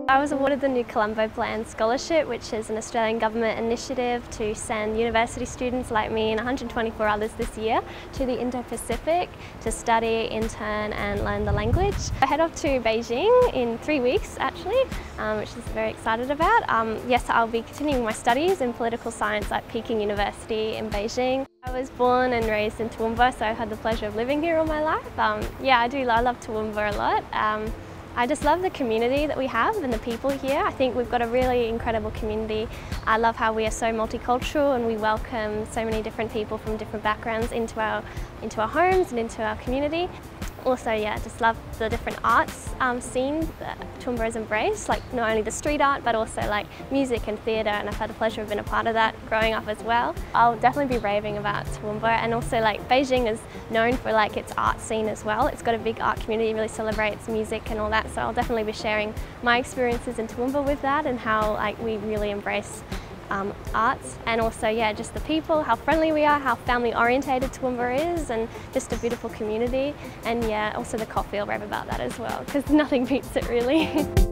I was awarded the New Colombo Plan Scholarship, which is an Australian government initiative to send university students like me and 124 others this year to the Indo-Pacific to study, intern and learn the language. I head off to Beijing in 3 weeks actually, which I'm very excited about. Yes, I'll be continuing my studies in political science at Peking University in Beijing. I was born and raised in Toowoomba, so I've had the pleasure of living here all my life. Yeah, I love Toowoomba a lot. I just love the community that we have and the people here. I think we've got a really incredible community. I love how we are so multicultural and we welcome so many different people from different backgrounds into our homes and into our community. Also, yeah, I just love the different arts scene that Toowoomba has embraced, like not only the street art but also like music and theatre, and I've had the pleasure of being a part of that growing up as well. I'll definitely be raving about Toowoomba, and also like Beijing is known for like its art scene as well. It's got a big art community, really celebrates music and all that, so I'll definitely be sharing my experiences in Toowoomba with that and how like we really embrace arts, and also yeah, just the people, how friendly we are, how family orientated Toowoomba is, and just a beautiful community. And yeah, also the coffee, I'll rave about that as well because nothing beats it really.